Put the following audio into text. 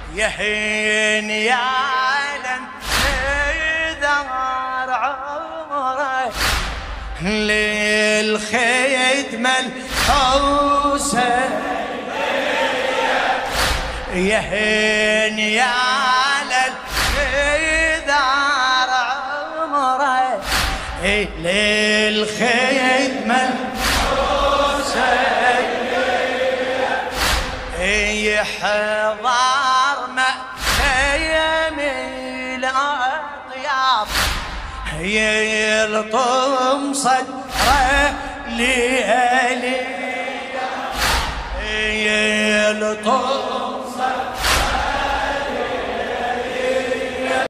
يهين يعلم دار عمره للخدمة الحسين يهين يعلم دار عمره للخدمة الحسين يحضر مخيم الأطياب يلطم صدره ليالي يلطم